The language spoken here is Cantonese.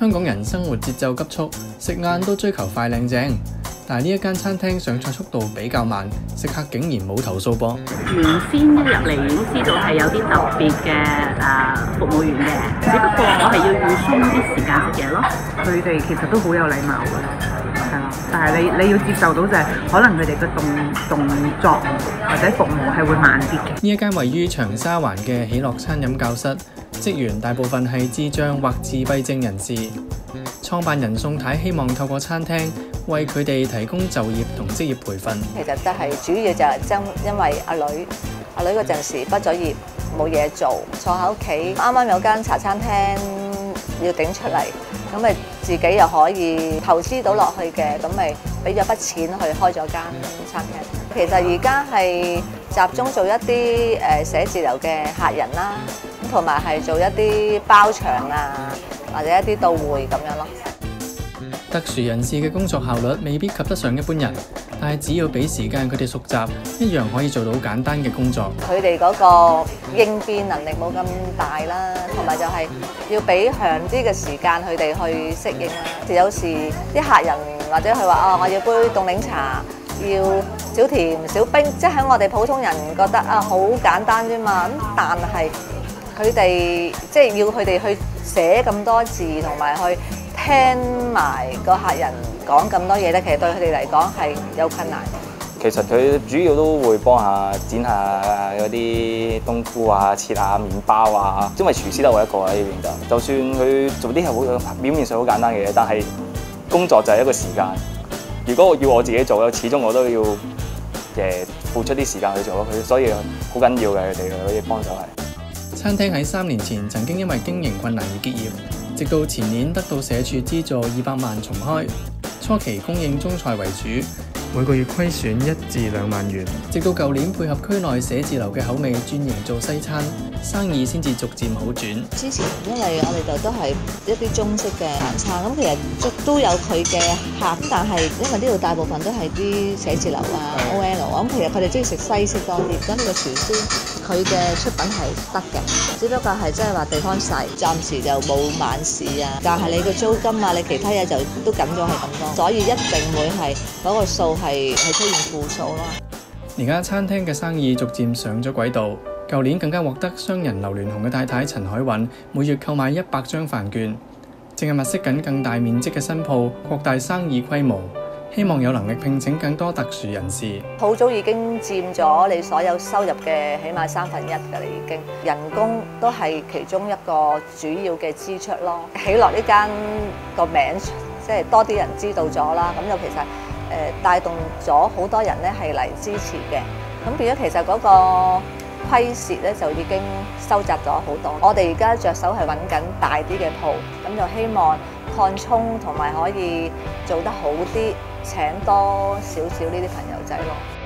香港人生活節奏急速，食晏都追求快靚正。但係呢一間餐廳上菜速度比較慢，食客竟然冇投訴噃。 原先一入嚟已經知道係有啲特別嘅服務員嘅，只不過我係要預鬆啲時間食嘢咯。 佢哋其實都好有禮貌嘅，係啦。但係你要接受到就係可能佢哋嘅動作或者服務係會慢啲嘅。 呢一間位於長沙灣嘅喜樂餐飲教室，職員大部分係智障或自閉症人士。創辦人宋太希望透過餐廳為佢哋提供就業同職業培訓。 其實都係主要就係因為阿女嗰陣時畢咗業冇嘢做，坐喺屋企，啱啱有間茶餐廳要頂出嚟，咁咪自己又可以投資到落去嘅，咁咪俾咗筆錢去開咗間餐廳。其實而家係集中做一啲寫字樓嘅客人啦，同埋係做一啲包場啊，或者一啲到會咁樣咯。 特殊人士嘅工作效率未必及得上一般人，但係只要俾時間佢哋熟習，一樣可以做到簡單嘅工作。 佢哋嗰個應變能力冇咁大啦，同埋就係要俾長啲嘅時間佢哋去適應啦。有時啲客人或者佢話我要杯凍檸茶，要少甜少冰，即係喺我哋普通人覺得好簡單啫嘛。咁但係佢哋即係要佢哋去寫咁多字，同埋去聽埋個客人講咁多嘢咧，其實對佢哋嚟講係有困難。 其實佢主要都會幫下剪下嗰啲冬菇啊，切下麵包啊。因為廚師得我一個喺呢邊就算佢做啲係好表面上好簡單嘅嘢，但係工作就係一個時間。如果要我自己做咧，始終我都要付出啲時間去做咯。所以好緊要嘅佢哋嗰啲幫手係。 餐廳喺3年前曾經因為經營困難而結業，直到前年得到社署資助200萬重開，初期供應中菜為主，每個月虧損1至2萬元。直到舊年配合區內寫字樓嘅口味轉型做西餐，生意先至逐漸好轉。 之前因為我哋度都係一啲中式嘅晚餐，咁其實都有佢嘅客，但係因為呢度大部分都係啲寫字樓啊、OL， 咁其實佢哋中意食西式多啲。咁呢個廚師佢嘅出品係得嘅，只不過係即係話地方細，暫時就冇晚市啊。但係你個租金啊，你其他嘢就都緊咗係咁多，所以一定會係嗰個數係出現負數咯。 而家餐廳嘅生意逐漸上咗軌道，舊年更加獲得商人劉鑾雄嘅太太陳海韻每月購買100張飯券，正係物色緊更大面積嘅新鋪，擴大生意規模，希望有能力聘請更多特殊人士。 好早已經佔咗你所有收入嘅起碼1/3㗎啦，已經人工都係其中一個主要嘅支出咯。喜樂呢間個名即係多啲人知道咗啦，咁就其實帶動咗好多人咧係嚟支持嘅，咁變咗其實嗰個虧蝕咧就已經收窄咗好多。我哋而家着手係揾緊大啲嘅鋪，咁就希望擴充同埋可以做得好啲，請多少少呢啲朋友仔咯。